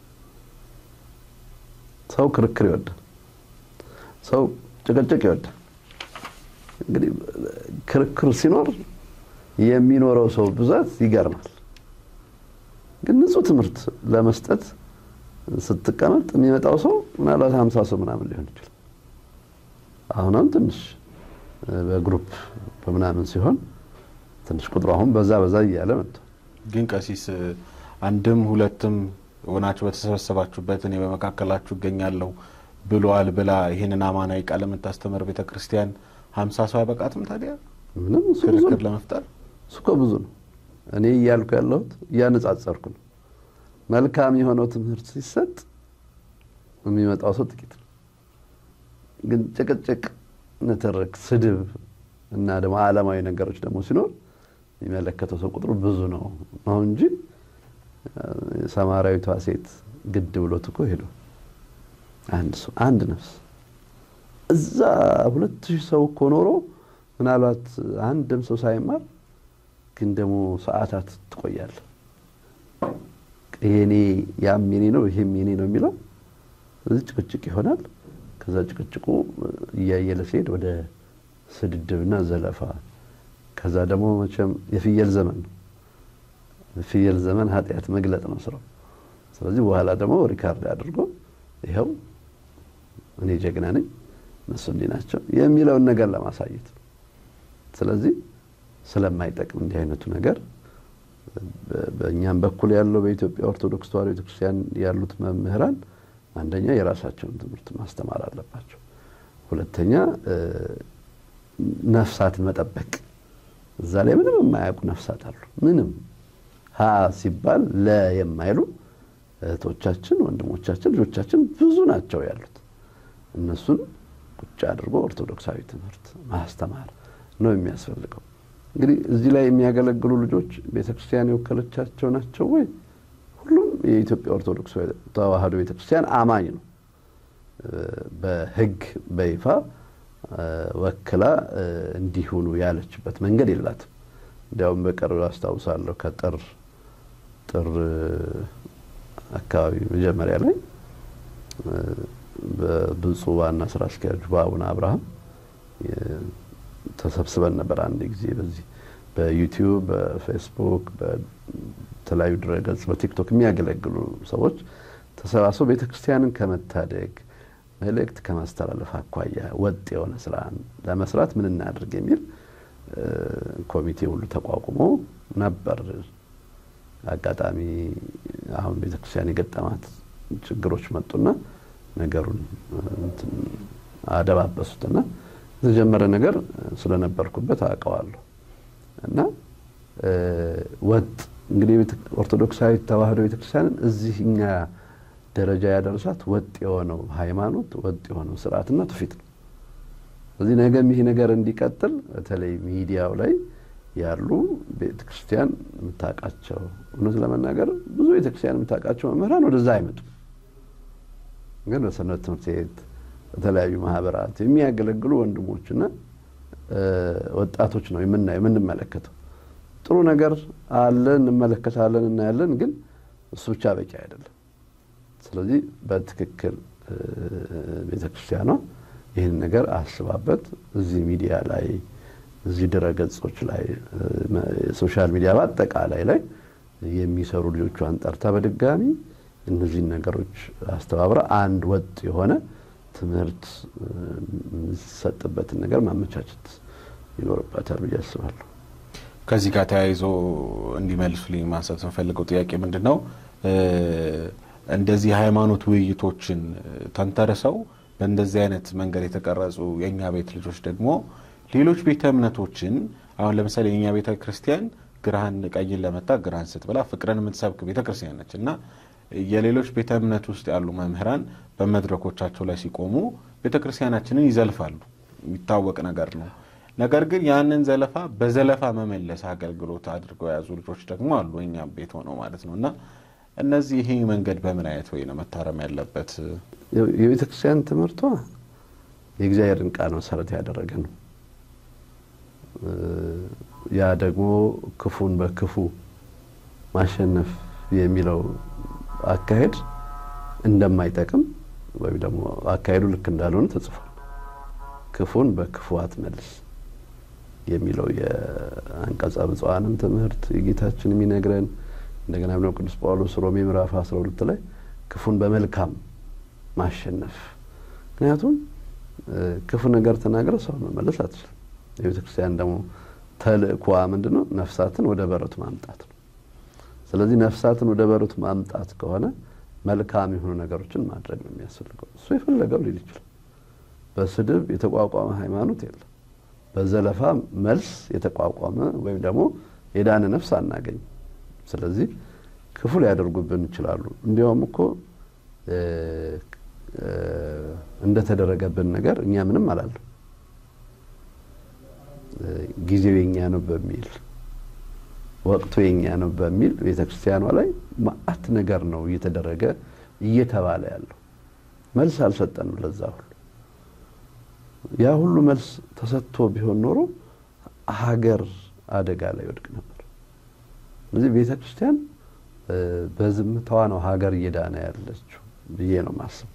ሰው ክርክር ይወዳል፣ ሰው ጭቅጭቅ ይወዳል። እንግዲህ ክርክር ሲኖር የሚኖረው ሰው ብዛት ይገርማል። ግን ንጹህ ትምህርት ለመስጠት ስትቀመጥ የሚመጣው ሰው ምናልባት ሃምሳ ሰው ምናምን ሊሆን ይችላል። አሁንም ትንሽ በግሩፕ በምናምን ሲሆን ትንሽ ቁጥሩ አሁን በዛ በዛ እያለ መጥቶ ግን ቀሲስ አንድም ሁለትም ሆናችሁ በተሰበሰባችሁበት እኔ በመካከላችሁ እገኛለሁ ብሏል ብላ ይሄንን አማናዊ ቃል የምታስተምር ቤተክርስቲያን ሃምሳ ሰው አይበቃትም ታዲያ? ምንም ክርክር ለመፍጠር እሱ እኮ ብዙ ነው። እኔ እያልኩ ያለሁት እያነጻጸርኩ ነው። መልካም የሆነው ትምህርት ሲሰጥ የሚመጣው ሰው ጥቂት ነው። ግን ጭቅጭቅ፣ ንትርክ፣ ስድብ እና ደግሞ ዓለማዊ ነገሮች ደግሞ ሲኖር የሚመለከተው ሰው ቁጥሩ ብዙ ነው ነው እንጂ ሰማራዊቷ ሴት ግድ ብሎት እኮ ሄዶ አንድ ሰው አንድ ነፍስ እዛ ሁለት ሺህ ሰው እኮ ኖሮ ምናልባት አንድም ሰው ሳይማር ግን ደግሞ ሰዓታት ትቆያል። የኔ ያም የኔ ነው ይሄም የኔ ነው የሚለው እዚህ ጭቅጭቅ ይሆናል። ከዛ ጭቅጭቁ እያየለ ሲሄድ ወደ ስድድብና ዘለፋ፣ ከዛ ደግሞ መቼም የፍየል ዘመን ነው። የፍየል ዘመን ኃጢአት መግለጥ ነው ስራው። ስለዚህ በኋላ ደግሞ ሪካርድ አድርጎ ይሄው እኔ ጀግና ነኝ እነሱ እንዲህ ናቸው የሚለውን ነገር ለማሳየት። ስለዚህ ስለማይጠቅም እንዲህ አይነቱ ነገር በእኛም በኩል ያለው በኢትዮጵያ ኦርቶዶክስ ተዋሕዶ ቤተክርስቲያን ያሉት መምህራን አንደኛ የራሳቸውን ትምህርት ማስተማር አለባቸው። ሁለተኛ ነፍሳትን መጠበቅ እዛ ላይ ምንም የማያውቁ ነፍሳት አሉ ምንም ሀ ሲባል ለ የማይሉ እህቶቻችን ወንድሞቻችን ልጆቻችን ብዙ ናቸው ያሉት እነሱን ቁጭ አድርጎ ኦርቶዶክሳዊ ትምህርት ማስተማር ነው የሚያስፈልገው እንግዲህ እዚህ ላይ የሚያገለግሉ ልጆች ቤተክርስቲያን የወከለቻቸው ናቸው ወይ ሁሉም የኢትዮጵያ ኦርቶዶክስ ተዋህዶ ቤተክርስቲያን አማኝ ነው በህግ በይፋ ወክላ እንዲሆኑ ያለችበት መንገድ የላትም እንዲያውም በቀርብ አስተዋውሳለሁ ከጥር ጥር አካባቢ መጀመሪያ ላይ በብፁዕ ዋና ስራ አስኪያጅ በአቡነ አብርሃም ተሰብስበን ነበር አንድ ጊዜ በዚህ በዩቲዩብ በፌስቡክ በተለያዩ ድረገጽ በቲክቶክ የሚያገለግሉ ሰዎች ተሰባስበው ቤተክርስቲያንን ከመታደግ መልእክት ከማስተላለፍ አኳያ ወጥ የሆነ ስራ ለመስራት ምን እናድርግ የሚል ኮሚቴ ሁሉ ተቋቁሞ ነበር አጋጣሚ አሁን ቤተክርስቲያን የገጠማት ችግሮች መጡና ነገሩን አደባበሱትና የተጀመረ ነገር ስለነበርኩበት አውቀዋለሁ እና ወጥ እንግዲህ ኦርቶዶክሳዊ ተዋህዶ ቤተክርስቲያንን እዚህኛ ደረጃ ያደረሳት ወጥ የሆነው ሃይማኖት ወጥ የሆነው ስርዓትና ትውፊት ነው እዚህ ነገም ይሄ ነገር እንዲቀጥል በተለይ ሚዲያው ላይ ያሉ ቤተክርስቲያን ምታቃቸው እነሱ ለመናገር ብዙ ቤተክርስቲያን ምታቃቸው መምህራን ወደዛ አይመጡ ግን በሰንበት ትምህርት ቤት በተለያዩ ማህበራት የሚያገለግሉ ወንድሞችና ወጣቶች ነው የምናየው የምንመለከተው ጥሩ ነገር አለ እንመለከታለን እና ያለን ግን እሱ ብቻ በቂ አይደለም ስለዚህ በትክክል ቤተክርስቲያኗ ይሄን ነገር አስባበት እዚህ ሚዲያ ላይ እዚህ ድረገጾች ላይ ሶሻል ሚዲያ በአጠቃላይ ላይ የሚሰሩ ልጆቿን ጠርታ በድጋሚ እነዚህ ነገሮች አስተባብራ አንድ ወጥ የሆነ ትምህርት ሰጥበት ነገር ማመቻቸት ይኖርባታል ብዬ አስባለሁ ከዚህ ጋር ተያይዞ እንዲመልሱልኝ ማንሳት እንፈልገው ጥያቄ ምንድነው እንደዚህ ሃይማኖት ውይይቶችን ተንተርሰው በእንደዚህ አይነት መንገድ የተቀረጹ የኛ ቤት ልጆች ደግሞ ሌሎች ቤተ እምነቶችን አሁን ለምሳሌ የኛ ቤተ ክርስቲያን ግራህን ቀይን ለመታ ግራህን ስትበላ ፍቅርን የምትሰብክ ቤተ ክርስቲያን ነችና የሌሎች ቤተ እምነት ውስጥ ያሉ መምህራን በመድረኮቻቸው ላይ ሲቆሙ ቤተ ክርስቲያናችንን ይዘልፋሉ የሚታወቅ ነገር ነው ነገር ግን ያንን ዘለፋ በዘለፋ መመለስ አገልግሎት አድርገው ያዙ ልጆች ደግሞ አሉ የኛ ቤት ሆነው ማለት ነውና እነዚህ ይሄ መንገድ በምን አይነት ወይ ነው መታረም ያለበት የቤተ ክርስቲያን ትምህርቷ የእግዚአብሔርን ቃል መሰረት ያደረገ ነው ያ ደግሞ ክፉን በክፉ ማሸነፍ የሚለው አካሄድ እንደማይጠቅም ወይ ደግሞ አካሄዱ ልክ እንዳልሆነ ተጽፏል ክፉን በክፉ አትመልስ የሚለው የአንቀጸ ብፁዓንም ትምህርት የጌታችን የሚነግረን እንደገና ነው ቅዱስ ጳውሎስ ሮሜ ምዕራፍ አስራ ሁለት ላይ ክፉን በመልካም ማሸነፍ ምክንያቱም ክፉ ነገር ተናገረ ሰው መመለስ አትችልም የቤተ ክርስቲያን ደግሞ ተልእኮዋ ምንድነው ነፍሳትን ወደ በረቱ ማምጣት ነው ስለዚህ ነፍሳትን ወደ በረቱ ማምጣት ከሆነ መልካም የሆኑ ነገሮችን ማድረግ ነው የሚያስፈልገው እሱ የፈለገው ሊል ይችላል በስድብ የተቋቋመ ሃይማኖት የለም በዘለፋ መልስ የተቋቋመ ወይም ደግሞ የዳነ ነፍስ አናገኝ ስለዚህ ክፉ ሊያደርጉብን ይችላሉ እንዲያውም እኮ እንደተደረገብን ነገር እኛ ምንም አላለም ጊዜው የኛ ነው በሚል ወቅቱ የኛ ነው በሚል ቤተክርስቲያኗ ላይ ማአት ነገር ነው እየተደረገ እየተባለ ያለው መልስ አልሰጠንም ለዛ ሁሉ ያ ሁሉ መልስ ተሰጥቶ ቢሆን ኖሮ ሀገር አደጋ ላይ ወድቅ ነበር ስለዚህ ቤተክርስቲያን በዝምታዋ ነው ሀገር እየዳነ ያለችው ብዬ ነው ማስብ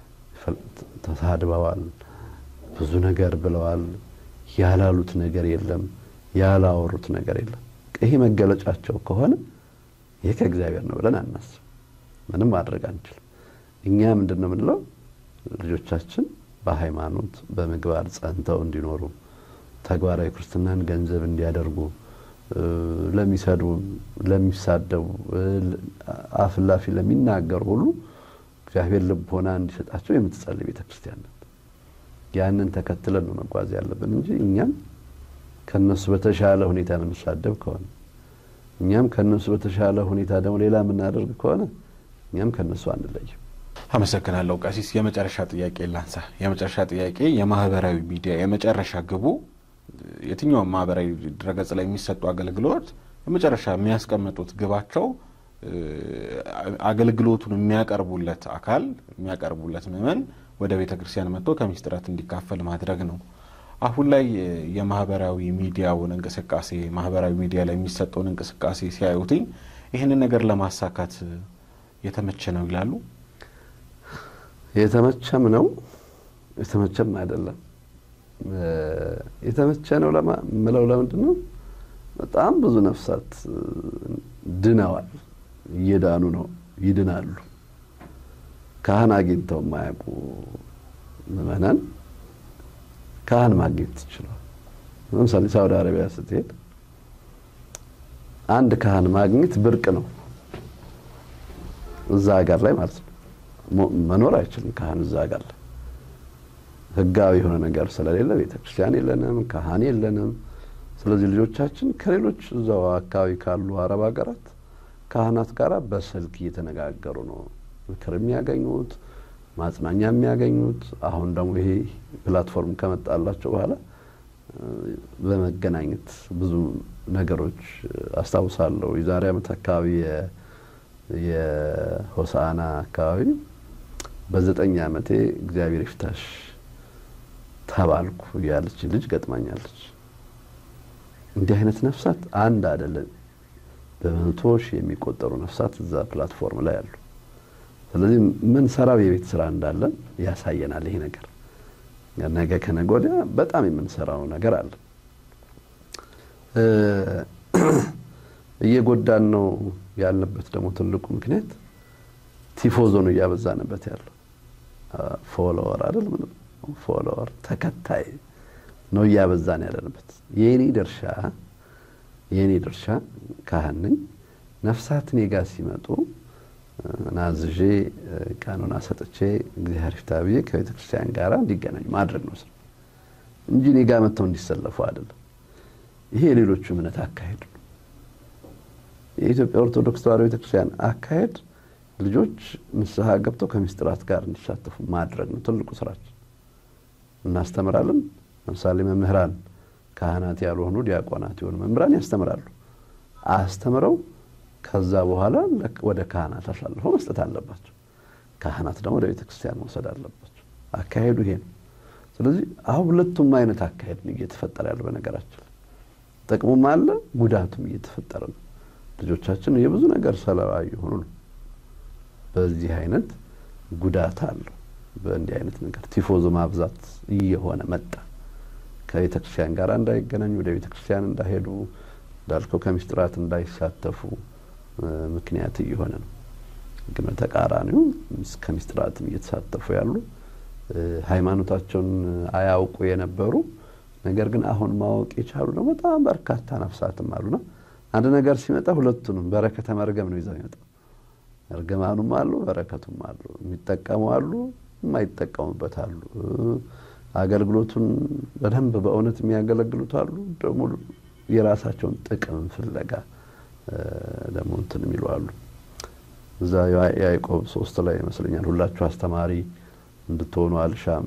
ተሳድበዋል ብዙ ነገር ብለዋል ያላሉት ነገር የለም ያላወሩት ነገር የለም ይሄ መገለጫቸው ከሆነ ይሄ ከእግዚአብሔር ነው ብለን አናስብ ምንም ማድረግ አንችልም እኛ ምንድነው ምንለው ልጆቻችን በሃይማኖት በመግባር ጸንተው እንዲኖሩ ተግባራዊ ክርስትናን ገንዘብ እንዲያደርጉ ለሚሰዱ ለሚሳደቡ አፍላፊ ለሚናገሩ ሁሉ እግዚአብሔር ልቦና እንዲሰጣቸው የምትጸልይ ቤተክርስቲያን ናት ያንን ተከትለን ነው መጓዝ ያለብን እንጂ እኛም ከነሱ በተሻለ ሁኔታ የምንሳደብ ከሆነ እኛም ከነሱ በተሻለ ሁኔታ ደግሞ ሌላ የምናደርግ ከሆነ እኛም ከነሱ አንለይም። አመሰግናለሁ ቀሲስ። የመጨረሻ ጥያቄ ላንሳ። የመጨረሻ ጥያቄ የማህበራዊ ሚዲያ የመጨረሻ ግቡ የትኛው ማህበራዊ ድረገጽ ላይ የሚሰጡ አገልግሎት የመጨረሻ የሚያስቀምጡት ግባቸው አገልግሎቱን የሚያቀርቡለት አካል የሚያቀርቡለት ምእመን ወደ ቤተ ክርስቲያን መጥቶ ከምስጢራት እንዲካፈል ማድረግ ነው። አሁን ላይ የማህበራዊ ሚዲያውን እንቅስቃሴ ማህበራዊ ሚዲያ ላይ የሚሰጠውን እንቅስቃሴ ሲያዩትኝ ይሄንን ነገር ለማሳካት የተመቸ ነው ይላሉ? የተመቸም ነው የተመቸም አይደለም። የተመቸ ነው ለማለው ለምንድን ነው? በጣም ብዙ ነፍሳት ድነዋል፣ እየዳኑ ነው፣ ይድናሉ። ካህን አግኝተው ማያውቁ ምእመናን ካህን ማግኘት ይችላል። ለምሳሌ ሳውዲ አረቢያ ስትሄድ አንድ ካህን ማግኘት ብርቅ ነው፣ እዛ ሀገር ላይ ማለት ነው። መኖር አይችልም ካህን እዛ ሀገር ላይ ህጋዊ የሆነ ነገር ስለሌለ ቤተክርስቲያን የለንም፣ ካህን የለንም። ስለዚህ ልጆቻችን ከሌሎች እዛው አካባቢ ካሉ አረብ ሀገራት ካህናት ጋር በስልክ እየተነጋገሩ ነው ምክር የሚያገኙት፣ ማጽናኛ የሚያገኙት። አሁን ደግሞ ይሄ ፕላትፎርም ከመጣላቸው በኋላ በመገናኘት ብዙ ነገሮች አስታውሳለሁ። የዛሬ ዓመት አካባቢ የሆሳዕና አካባቢ በዘጠኝ ዓመቴ እግዚአብሔር ይፍታሽ ተባልኩ ያለች ልጅ ገጥማኛለች። እንዲህ አይነት ነፍሳት አንድ አይደለም በመቶዎች የሚቆጠሩ ነፍሳት እዛ ፕላትፎርም ላይ አሉ። ስለዚህ ምን ሰራው የቤት ስራ እንዳለ ያሳየናል ይሄ ነገር። ነገ ከነገ ወዲያ በጣም የምንሰራው ነገር አለ። እየጎዳን ነው ያለበት ደግሞ ትልቁ ምክንያት ቲፎዞ ነው ያበዛንበት ያለው። ፎሎወር አይደለም ፎሎወር ተከታይ ነው ያበዛን ያለበት። የኔ ድርሻ የኔ ድርሻ ካህን ነኝ። ነፍሳት ኔጋ ሲመጡ ናዝጄ ቃኑን አሰጥቼ እግዚአብሔር ይፍታብዬ ከቤተ ክርስቲያን ጋር እንዲገናኙ ማድረግ ነው እንጂ ኔጋ መተው እንዲሰለፉ አይደለም። ይሄ የሌሎቹ እምነት አካሄድ ነው። የኢትዮጵያ ኦርቶዶክስ ተዋሕዶ ቤተ ክርስቲያን አካሄድ ልጆች ንስሐ ገብተው ከምስጢራት ጋር እንዲሳተፉ ማድረግ ነው ትልቁ ስራችን። እናስተምራለን። ለምሳሌ መምህራን ካህናት ያልሆኑ ዲያቆናት የሆኑ መምህራን ያስተምራሉ። አስተምረው ከዛ በኋላ ወደ ካህናት አሳልፈው መስጠት አለባቸው። ካህናት ደግሞ ወደ ቤተ ክርስቲያን መውሰድ አለባቸው። አካሄዱ ይሄ ነው። ስለዚህ አሁን ሁለቱም አይነት አካሄድ ነው እየተፈጠረ ያለው። በነገራችን ጥቅሙም አለ ጉዳቱም እየተፈጠረ ነው። ልጆቻችን የብዙ ነገር ሰለባ ይሆኑ ነው። በዚህ አይነት ጉዳት አለው። በእንዲህ አይነት ነገር ቲፎዞ ማብዛት እየሆነ መጣ። ከቤተ ክርስቲያን ጋር እንዳይገናኙ ወደ ቤተ ክርስቲያን እንዳይሄዱ ዳልከው ከምስጢራት እንዳይሳተፉ ምክንያት እየሆነ ነው። ግን ተቃራኒው ከምስጢራትም እየተሳተፉ ያሉ ሃይማኖታቸውን አያውቁ የነበሩ ነገር ግን አሁን ማወቅ የቻሉ ደግሞ በጣም በርካታ ነፍሳትም አሉና አንድ ነገር ሲመጣ ሁለቱንም በረከተ መርገም ነው ይዘው ይመጣ። እርግማኑም አሉ በረከቱም አሉ። የሚጠቀሙ አሉ የማይጠቀሙበት አሉ። አገልግሎቱን በደንብ በእውነት የሚያገለግሉት አሉ። ደግሞ የራሳቸውን ጥቅም ፍለጋ ደግሞ እንትን የሚሉ አሉ። እዛ ያዕቆብ ሶስት ላይ መስለኛል ሁላችሁ አስተማሪ እንድትሆኑ አልሻም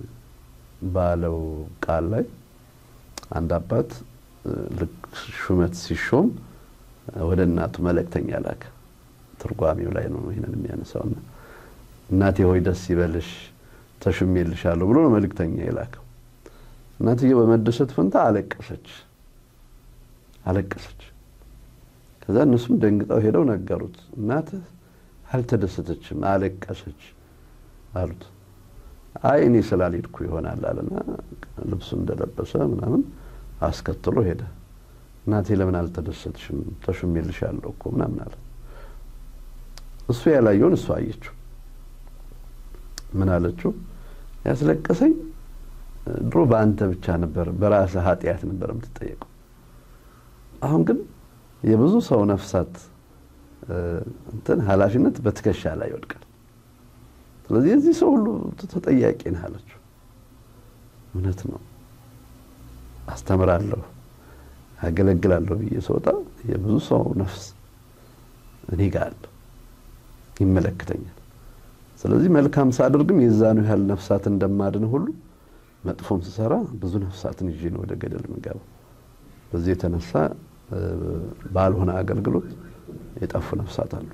ባለው ቃል ላይ አንድ አባት ልክ ሹመት ሲሾም ወደ እናቱ መልእክተኛ ላከ። ትርጓሜው ላይ ነው ይሄንን የሚያነሳውና እናቴ ሆይ ደስ ይበልሽ ተሹሜልሻለሁ ብሎ ነው መልእክተኛ የላከው። እናትየው በመደሰት ፈንታ አለቀሰች አለቀሰች። ከዛ እነሱም ደንግጠው ሄደው ነገሩት። እናት አልተደሰተችም አለቀሰች አሉት። አይ እኔ ስላልሄድኩ ይሆናል አለና ልብሱን እንደለበሰ ምናምን አስከትሎ ሄደ። እናቴ ለምን አልተደሰትሽም ተሹሜልሻለሁ እኮ ምናምን አለ። እሱ ያላየውን እሱ አየችው። ምን አለችው? ያስለቀሰኝ ድሮ በአንተ ብቻ ነበር በራስ ኃጢያት ነበር የምትጠየቀው። አሁን ግን የብዙ ሰው ነፍሳት እንትን ኃላፊነት በትከሻ ላይ ይወድቃል። ስለዚህ እዚህ ሰው ሁሉ ተጠያቂ ነህ አለችው። እውነት ነው አስተምራለሁ አገለግላለሁ በየሶታ የብዙ ሰው ነፍስ እኔ ጋር ይመለከተኛል ስለዚህ መልካም ሳደርግም የዛኑ ያህል ነፍሳት እንደማድን ሁሉ መጥፎም ሰራ ብዙ ነፍሳትን ይዤ ነው ወደ ገደል ምገባው በዚህ የተነሳ ባልሆነ አገልግሎት የጠፉ ነፍሳት አሉ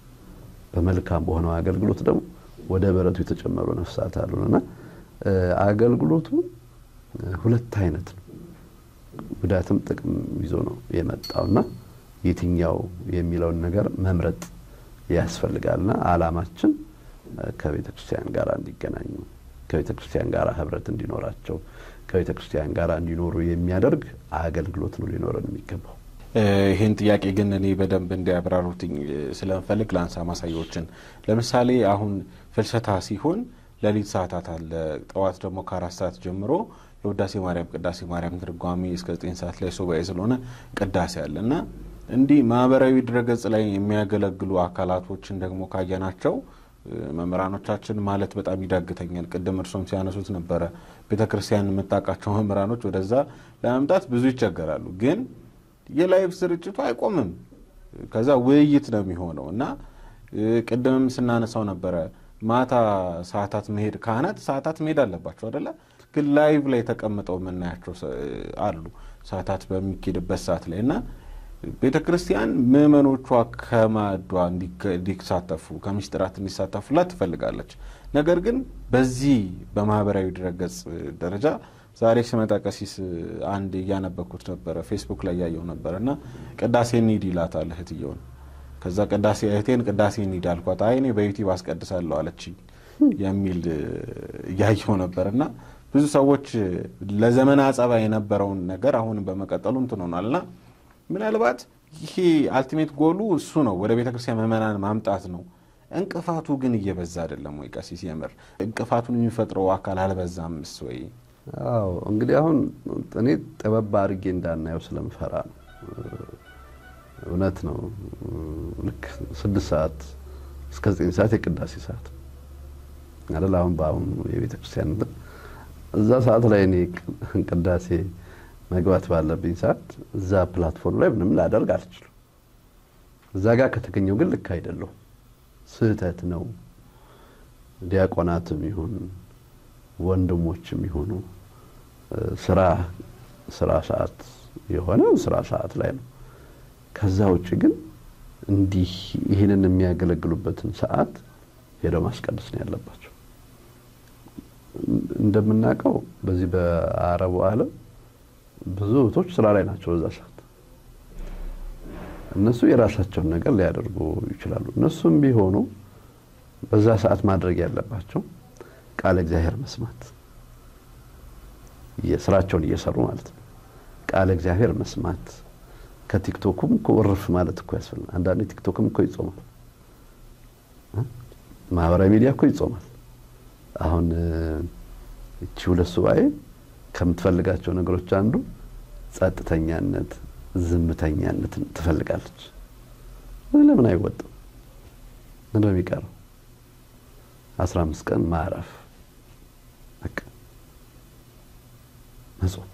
በመልካም በሆነ አገልግሎት ደግሞ ወደ በረቱ የተጨመሩ ነፍሳት አሉና አገልግሎቱ ሁለት አይነት ነው ጉዳትም ጥቅም ይዞ ነው የመጣውና የትኛው የሚለውን ነገር መምረጥ ያስፈልጋልና አላማችን ከቤተክርስቲያን ጋር እንዲገናኙ ከቤተክርስቲያን ጋር ህብረት እንዲኖራቸው ከቤተክርስቲያን ጋር እንዲኖሩ የሚያደርግ አገልግሎት ነው ሊኖረን የሚገባው ይሄን ጥያቄ ግን እኔ በደንብ እንዲያብራሩትኝ ስለምፈልግ ላንሳ ማሳያዎችን ለምሳሌ አሁን ፍልሰታ ሲሆን ለሊት ሰዓታት አለ ጠዋት ደግሞ ከአራት ሰዓት ጀምሮ የውዳሴ ማርያም ቅዳሴ ማርያም ትርጓሜ እስከ ዘጠኝ ሰዓት ላይ ሱባኤ ስለሆነ ቅዳሴ አለና እንዲ ማህበራዊ ድረገጽ ላይ የሚያገለግሉ አካላቶችን ደግሞ ካየናቸው መምራኖቻችን ማለት በጣም ይዳግተኛል ቅድም እርሶም ሲያነሱት ነበር ቤተክርስቲያን መጣቃቸው መምራኖች ወደዛ ለማምጣት ብዙ ይቸገራሉ ግን የላይቭ ስርጭቱ አይቆምም ከዛ ውይይት ነው የሚሆነውና ቅድምም ስናነሳው ነበር ማታ ሰዓታት መሄድ ካህናት ሰዓታት መሄድ አለባቸው አይደለ ግን ላይቭ ላይ ተቀምጠው መናያቸው አሉ ሰዓታት በሚኬድበት ሰዓት ላይና ቤተክርስቲያን ምእመኖቿ ከማዷ እንዲሳተፉ ከምስጥራት እንዲሳተፉላት ትፈልጋለች ነገር ግን በዚህ በማህበራዊ ድረገጽ ደረጃ ዛሬ ስመጣ ቀሲስ አንድ ያነበኩት ነበር ፌስቡክ ላይ ያየው ነበርና ቅዳሴ እንሂድ ይላታል እህትየውን ከዛ ቅዳሴ እህቴን ቅዳሴ እንሂድ አልኳት አይ እኔ በዩቲዩብ አስቀድሳለሁ አለችኝ የሚል ያየው ነበርና ብዙ ሰዎች ለዘመና ጸባ የነበረውን ነገር አሁን በመቀጠሉ እንትኖናልና ምናልባት ይሄ አልቲሜት ጎሉ እሱ ነው ወደ ቤተክርስቲያን መመናን ማምጣት ነው እንቅፋቱ ግን እየበዛ አይደለም ወይ ቀሲስ የምር እንቅፋቱን የሚፈጥረው አካል አልበዛምስ ወይ አዎ እንግዲህ አሁን እኔ ጠበብ አድርጌ እንዳናየው ስለምፈራ ነው እውነት ነው ልክ ስድስት ሰዓት እስከ ዘጠኝ ሰዓት የቅዳሴ ሰዓት አይደል አሁን ባሁን የቤተክርስቲያን እዛ ሰዓት ላይ እኔ ቅዳሴ መግባት ባለብኝ ሰዓት እዛ ፕላትፎርም ላይ ምንም ላደርግ አልችልም እዛ ጋር ከተገኘው ግን ልክ አይደለም ስህተት ነው ዲያቆናትም ይሁን ወንድሞችም ይሁኑ ስራ ስራ ሰዓት የሆነ ስራ ሰዓት ላይ ነው ከዛ ውጪ ግን እንዲህ ይሄንን የሚያገለግሉበትን ሰዓት ሄደው ማስቀደስ ነው ያለባቸው እንደምናቀው በዚህ በአረቡ ዓለም ብዙ ወቶች ስራ ላይ ናቸው እዛ ሰዓት እነሱ የራሳቸውን ነገር ሊያደርጉ ይችላሉ እነሱም ቢሆኑ በዛ ሰዓት ማድረግ ያለባቸው ቃል እግዚአብሔር መስማት የስራቸውን እየሰሩ ማለት ነው ቃል እግዚአብሔር መስማት ከቲክቶክም ኮርፍ ማለት እኮ ያስፈልጋል አንዳንዴ ቲክቶክም እኮ ይጾማል ማህበራዊ ሚዲያ እኮ ይጾማል አሁን እቺ ሁለት ሱባኤ ከምትፈልጋቸው ነገሮች አንዱ ጸጥተኛነት ዝምተኛነት ትፈልጋለች ለምን አይወጣም ምን በሚቀር አስራ አምስት ቀን ማረፍ በቃ መጾም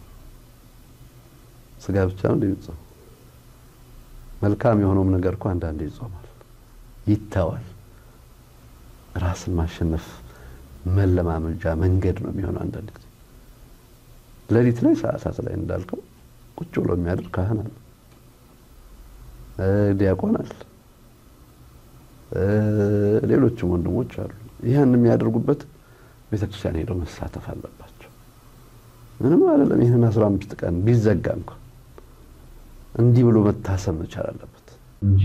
ስጋ ብቻ ነው ሊጾም መልካም የሆነውም ነገር እኮ አንዳንዴ ይጾማል ይታዋል ራስን ማሸነፍ መለማመጃ መንገድ ነው የሚሆነው አንዳንዴ ለሊት ላይ ሰዓታት ላይ እንዳልከው ቁጭ ብሎ የሚያድር ካህን አለ ዲያቆን አለ ሌሎችም ወንድሞች አሉ ይሄን የሚያደርጉበት ቤተክርስቲያን ሄደው መሳተፍ አለባቸው ምንም አይደለም ይሄን አስራ አምስት ቀን ቢዘጋ እንኳን እንዲህ ብሎ መታሰብ መቻል አለበት እንጂ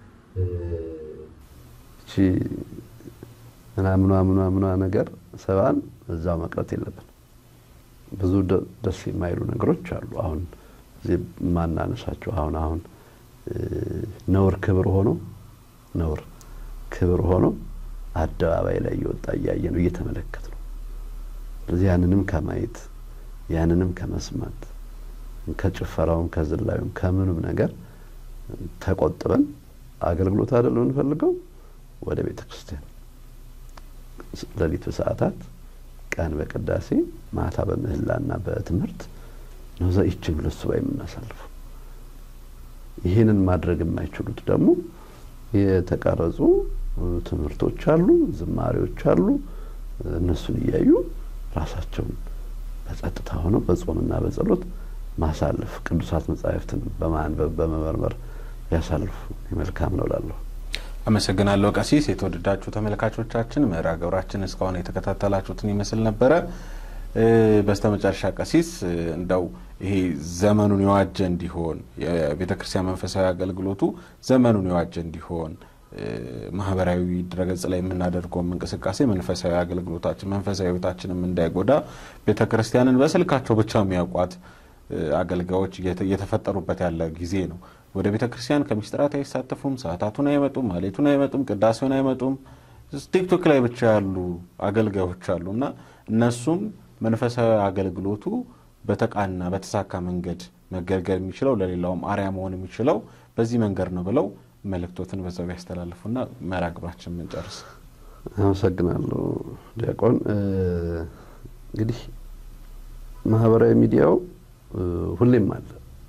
እቺ ምናምን ምናምን ምናምን ነገር ሰባን እዛው መቅረት የለበት ብዙ ደስ የማይሉ ነገሮች አሉ አሁን እዚህ ማናነሳቸው አሁን አሁን ነውር ክብር ሆኖ ነውር ክብር ሆኖ አደባባይ ላይ ይወጣ ያየነው እየተመለከተ ነው ስለዚህ ያንንም ከማየት ያንንም ከመስማት ከጭፈራውም ከዝላዩም ከምንም ነገር ተቆጥበን አገልግሎት አይደለም እንፈልገው ወደ ቤተክርስቲያን ለሊት ሰዓታት ቀን በቅዳሴ ማታ በምህላና በትምህርት ነው ዘይችን ሁለት ሱባኤ የምናሳልፈው። ይሄንን ማድረግ የማይችሉት ደግሞ የተቀረጹ ትምህርቶች አሉ፣ ዝማሬዎች አሉ። እነሱን እያዩ ራሳቸውን በጸጥታ ሆነው በጾምና በጸሎት ማሳለፍ ቅዱሳት መጻሕፍትን በማንበብ በመመርመር ያሳልፉ መልካም ነው እላለሁ። አመሰግናለሁ ቀሲስ። የተወደዳችሁ ተመልካቾቻችን መርሃ ግብራችን እስካሁን የተከታተላችሁትን ይመስል ነበረ። በስተመጨረሻ ቀሲስ እንደው ይሄ ዘመኑን የዋጀ እንዲሆን የቤተክርስቲያን መንፈሳዊ አገልግሎቱ ዘመኑን የዋጀ እንዲሆን ማህበራዊ ድረገጽ ላይ የምናደርገው እንቅስቃሴ መንፈሳዊ አገልግሎታችን መንፈሳዊ ህይወታችንን እንዳይጎዳ ቤተክርስቲያንን በስልካቸው ብቻ የሚያውቋት አገልጋዮች እየተፈጠሩበት ያለ ጊዜ ነው። ወደ ቤተክርስቲያን ከምስጢራት አይሳተፉም፣ ሰዓታቱን አይመጡም፣ ማሌቱን አይመጡም፣ ቅዳሴውን አይመጡም። ቲክቶክ ላይ ብቻ ያሉ አገልጋዮች አሉና እነሱም መንፈሳዊ አገልግሎቱ በተቃና በተሳካ መንገድ መገልገል የሚችለው ለሌላውም አርያ መሆን የሚችለው በዚህ መንገድ ነው ብለው መልእክቶትን በዛው ያስተላልፉና መርሃ ግብራችን እንጨርስ። አመሰግናለሁ ዲያቆን። እንግዲህ ማህበራዊ ሚዲያው ሁሌም አለ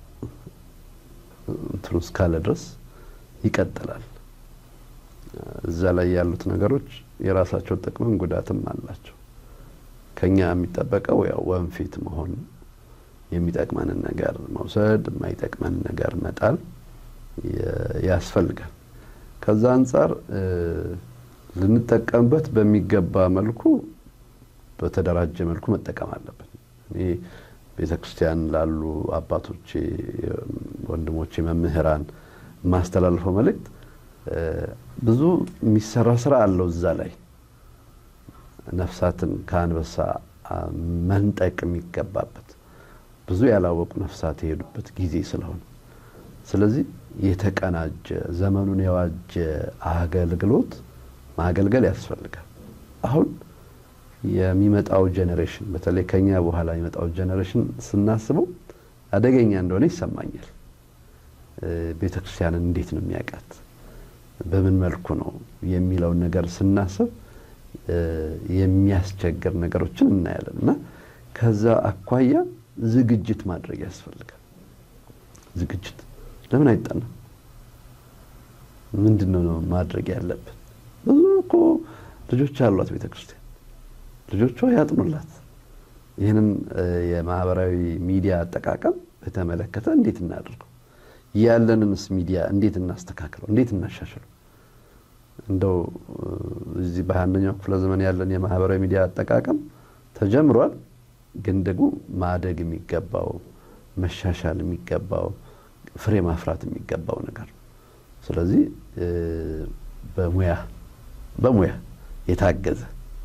እንትሩስ ካለ ድረስ ይቀጥላል። እዛ ላይ ያሉት ነገሮች የራሳቸው ጥቅምም ጉዳትም አላቸው። ከኛ የሚጠበቀው ያው ወንፊት መሆን የሚጠቅመንን ነገር መውሰድ የማይጠቅመንን ነገር መጣል ያስፈልጋል። ከዛ አንፃር ልንጠቀምበት በሚገባ መልኩ በተደራጀ መልኩ መጠቀም አለበት። እኔ ቤተክርስቲያን ላሉ አባቶቼ ወንድሞቼ መምህራን ማስተላለፈው መልእክት ብዙ የሚሰራ ስራ አለው እዛ ላይ ነፍሳትን ከአንበሳ መንጠቅ የሚገባበት ብዙ ያላወቁ ነፍሳት የሄዱበት ጊዜ ስለሆነ ስለዚህ የተቀናጀ ዘመኑን የዋጀ አገልግሎት ማገልገል ያስፈልጋል። አሁን የሚመጣው ጄነሬሽን በተለይ ከኛ በኋላ የሚመጣው ጄነሬሽን ስናስበው አደገኛ እንደሆነ ይሰማኛል። ቤተክርስቲያንን እንዴት ነው የሚያውቃት በምን መልኩ ነው የሚለው ነገር ስናስብ የሚያስቸግር ነገሮችን እናያለንና ከዛ አኳያ ዝግጅት ማድረግ ያስፈልጋል። ዝግጅት ለምን አይጣና ምንድነው ነው ማድረግ ያለበት? ብዙ እኮ ልጆች አሏት ቤተክርስቲያን ልጆቿ ያጥኑላት። ይሄንን የማህበራዊ ሚዲያ አጠቃቀም በተመለከተ እንዴት እናድርገው? ያለንንስ ሚዲያ እንዴት እናስተካክለው? እንዴት እናሻሽለው? እንደው እዚህ በአንደኛው ክፍለ ዘመን ያለን የማህበራዊ ሚዲያ አጠቃቀም ተጀምሯል፣ ግን ደግሞ ማደግ የሚገባው መሻሻል የሚገባው ፍሬ ማፍራት የሚገባው ነገር። ስለዚህ በሙያ በሙያ የታገዘ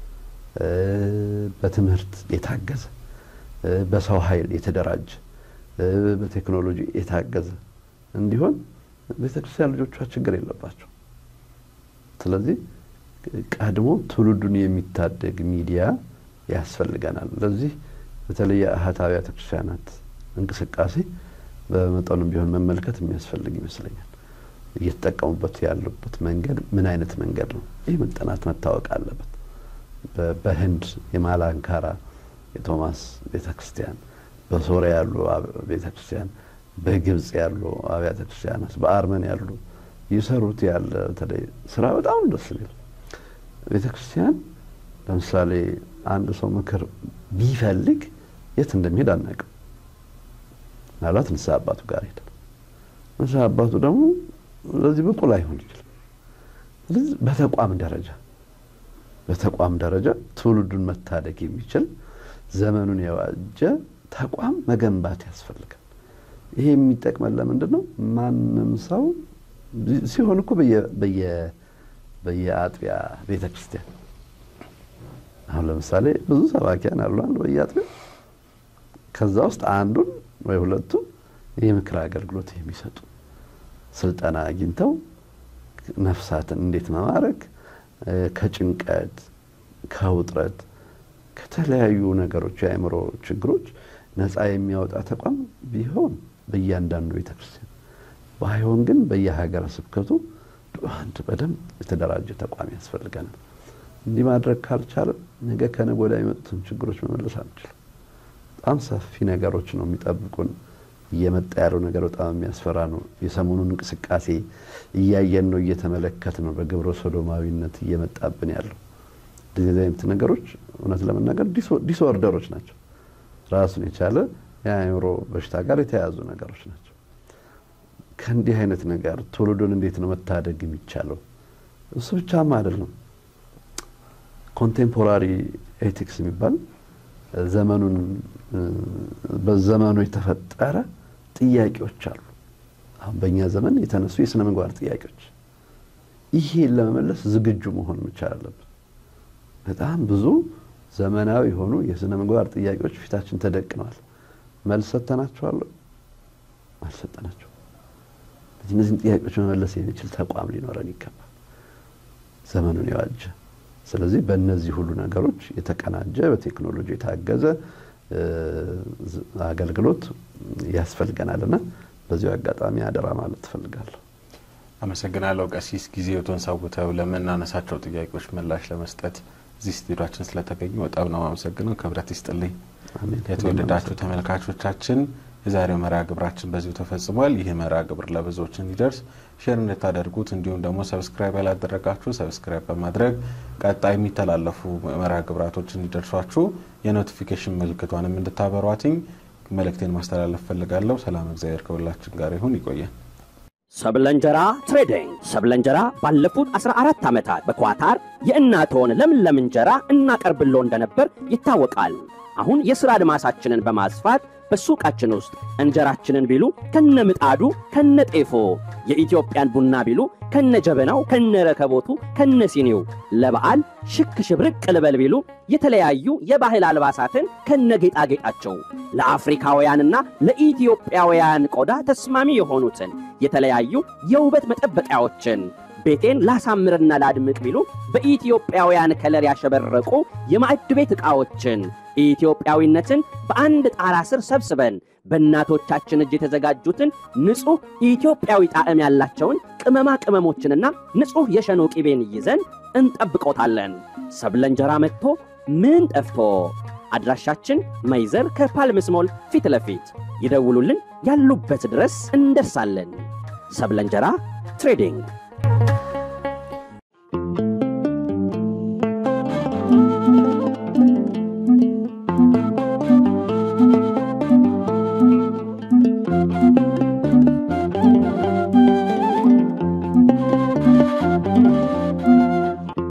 በትምህርት የታገዘ በሰው ኃይል የተደራጀ በቴክኖሎጂ የታገዘ እንዲሆን ቤተክርስቲያን ልጆቿ ችግር የለባቸው። ስለዚህ ቀድሞ ትውልዱን የሚታደግ ሚዲያ ያስፈልገናል። ለዚህ በተለይ አህት አብያተ ክርስቲያናት እንቅስቃሴ በመጠኑም ቢሆን መመልከት የሚያስፈልግ ይመስለኛል። እየተጠቀሙበት ያሉበት መንገድ ምን አይነት መንገድ ነው? ይህ መጠናት መታወቅ አለበት። በህንድ የማላንካራ የቶማስ ቤተክርስቲያን፣ በሶሪያ ያሉ ቤተክርስቲያን፣ በግብጽ ያሉ አብያተ ክርስቲያናት፣ በአርመን ያሉ ይሰሩት ያለ ተለይ ስራ በጣም ደስ ይላል። ቤተክርስቲያን ለምሳሌ አንድ ሰው ምክር ቢፈልግ የት እንደሚሄድ አናውቅም። ማለት ንስሐ አባቱ ጋር ሄደ። ንስሐ አባቱ ደግሞ ለዚህ ብቁ ላይሆን ይችላል። ስለዚህ በተቋም ደረጃ በተቋም ደረጃ ትውልዱን መታደግ የሚችል ዘመኑን የዋጀ ተቋም መገንባት ያስፈልጋል። ይሄ የሚጠቅመን ለምንድነው? ማንም ሰው ሲሆን እኮ በየ በየ በየአጥቢያ ቤተክርስቲያን አሁን ለምሳሌ ብዙ ሰባኪያን አሉ አንዱ በየአጥቢያ ከዛ ውስጥ አንዱን ወይ ሁለቱን የምክር አገልግሎት የሚሰጡ ስልጠና አግኝተው ነፍሳትን እንዴት መማረክ ከጭንቀት ከውጥረት ከተለያዩ ነገሮች የአእምሮ ችግሮች ነፃ የሚያወጣ ተቋም ቢሆን በእያንዳንዱ ቤተክርስቲያን ባይሆን ግን በየሀገረ ስብከቱ አንድ በደንብ የተደራጀ ተቋም ያስፈልገናል። እንዲህ ማድረግ ካልቻለ ነገ ከነገ ወዲያ የሚመጡትን ችግሮች መመለስ አንችልም። በጣም ሰፊ ነገሮች ነው የሚጠብቁን። እየመጣ ያለው ነገር በጣም የሚያስፈራ ነው። የሰሞኑን እንቅስቃሴ እያየን ነው እየተመለከትን ነው። በግብረ ሶዶማዊነት እየመጣብን ያለው እንደዚህ አይነት ነገሮች እውነት ለመናገር ዲስኦርደሮች ናቸው። ራሱን የቻለ የአእምሮ በሽታ ጋር የተያያዙ ነገሮች ናቸው። ከእንዲህ አይነት ነገር ትውልዱን እንዴት ነው መታደግ የሚቻለው? እሱ ብቻም አይደለም። ኮንቴምፖራሪ ኤቲክስ የሚባል ዘመኑን በዘመኑ የተፈጠረ ጥያቄዎች አሉ። አሁን በእኛ ዘመን የተነሱ የሥነ ምግባር ጥያቄዎች ይሄን ለመመለስ ዝግጁ መሆን መቻል አለብን። በጣም ብዙ ዘመናዊ ሆኑ የሥነ ምግባር ጥያቄዎች ፊታችን ተደቅነዋል። መልስ ሰጥተናቸዋል? አልሰጠናቸውም። እነዚህን ጥያቄዎች መመለስ የሚችል ተቋም ሊኖረን ይገባል፣ ዘመኑን የዋጀ። ስለዚህ በእነዚህ ሁሉ ነገሮች የተቀናጀ በቴክኖሎጂ የታገዘ አገልግሎት ያስፈልገናልና በዚህ አጋጣሚ አደራ ማለት ፈልጋለሁ። አመሰግናለሁ ቀሲስ ጊዜዎትን ሰውተው ለምናነሳቸው ጥያቄዎች ምላሽ ለመስጠት እዚህ ስቱዲዮአችን ስለተገኙ በጣም ነው አመሰግናለሁ። ክብረት ይስጥልኝ። አሜን። የተወደዳችሁ ተመልካቾቻችን የዛሬው መርሃ ግብራችን በዚሁ ተፈጽሟል። ይሄ መርሃ ግብር ለብዙዎች እንዲደርስ ሼር እንድታደርጉት እንዲሁም ደግሞ ሰብስክራይብ ያላደረጋችሁ ሰብስክራይብ በማድረግ ቀጣይ የሚተላለፉ መርሃ ግብራቶች እንዲደርሷችሁ የኖቲፊኬሽን ምልክቷንም እንድታበሯትኝ መልእክቴን ማስተላለፍ ፈልጋለሁ። ሰላም እግዚአብሔር ከሁላችን ጋር ይሁን። ይቆየን። ሰብለንጀራ ትሬዲንግ ሰብለንጀራ ባለፉት አስራ አራት ዓመታት በኳታር የእናቶን ለምለም እንጀራ እናቀርብሎ እንደነበር ይታወቃል። አሁን የሥራ አድማሳችንን በማስፋት በሱቃችን ውስጥ እንጀራችንን ቢሉ ከነምጣዱ ከነጤፎ የኢትዮጵያን ቡና ቢሉ ከነጀበናው ከነረከቦቱ ከነሲኒው ለበዓል ሽክ ሽብርቅ ልበል ቢሉ የተለያዩ የባህል አልባሳትን ከነጌጣጌጣቸው ለአፍሪካውያንና ለኢትዮጵያውያን ቆዳ ተስማሚ የሆኑትን የተለያዩ የውበት መጠበቂያዎችን ቤቴን ላሳምርና ላድምቅ ቢሉ በኢትዮጵያውያን ከለር ያሸበረቁ የማዕድ ቤት ዕቃዎችን ኢትዮጵያዊነትን በአንድ ጣራ ስር ሰብስበን በእናቶቻችን እጅ የተዘጋጁትን ንጹህ ኢትዮጵያዊ ጣዕም ያላቸውን ቅመማ ቅመሞችንና ንጹህ የሸኖ ቂቤን ይዘን እንጠብቆታለን። ሰብለንጀራ መጥቶ ምን ጠፍቶ? አድራሻችን መይዘር ከፓልምስ ሞል ፊት ለፊት ይደውሉልን፣ ያሉበት ድረስ እንደርሳለን። ሰብለንጀራ ትሬዲንግ